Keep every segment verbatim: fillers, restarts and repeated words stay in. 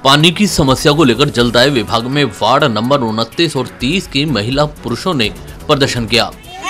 पानी की समस्या को लेकर जलदाय विभाग में वार्ड नंबर उनतीस और तीस की महिला पुरुषों ने प्रदर्शन किया।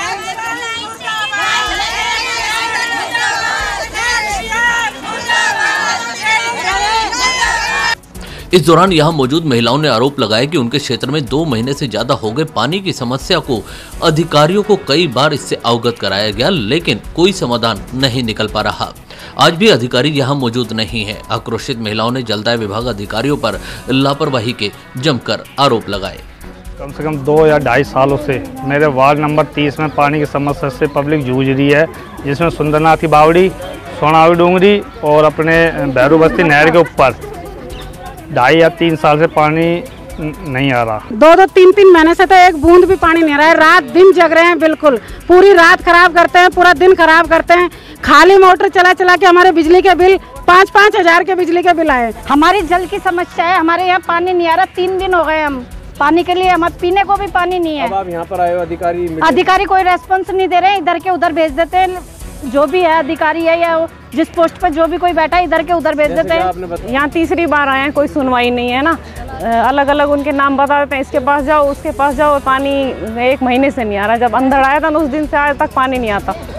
इस दौरान यहां मौजूद महिलाओं ने आरोप लगाया कि उनके क्षेत्र में दो महीने से ज्यादा हो गए पानी की समस्या को अधिकारियों को कई बार इससे अवगत कराया गया, लेकिन कोई समाधान नहीं निकल पा रहा। आज भी अधिकारी यहां मौजूद नहीं है। आक्रोशित महिलाओं ने जलदाय विभाग अधिकारियों पर लापरवाही के जमकर आरोप लगाए। कम से कम दो या ढाई सालों से मेरे वार्ड नंबर तीस में पानी की समस्या से पब्लिक जूझ रही है, जिसमें सुंदरनाथी बावड़ी, सोनावी डूंगरी और अपने भैरू बस्ती नहर के ऊपर ढाई या तीन साल से पानी नहीं आ रहा। दो दो तीन तीन महीने से तो एक बूंद भी पानी नहीं आ रहा है। रात दिन जग रहे हैं, बिल्कुल पूरी रात खराब करते हैं, पूरा दिन खराब करते हैं। खाली मोटर चला चला के हमारे बिजली के बिल पाँच पाँच हजार के बिजली के बिल आए। हमारी जल की समस्या है, हमारे यहाँ पानी नहीं आ रहा। तीन दिन हो गए हम पानी के लिए, हम पीने को भी पानी नहीं है। अब आप यहाँ पर आए हो, अधिकारी अधिकारी कोई रेस्पॉन्स नहीं दे रहे हैं, इधर के उधर भेज देते हैं। जो भी है अधिकारी है या जिस पोस्ट पर जो भी कोई बैठा है इधर के उधर भेज देते हैं। यहाँ तीसरी बार आए हैं, कोई सुनवाई नहीं है ना। अलग अलग उनके नाम बता देते हैं, इसके पास जाओ उसके पास जाओ, पानी एक महीने से नहीं आ रहा। जब अंधड़ आया था उस दिन से आज तक पानी नहीं आता।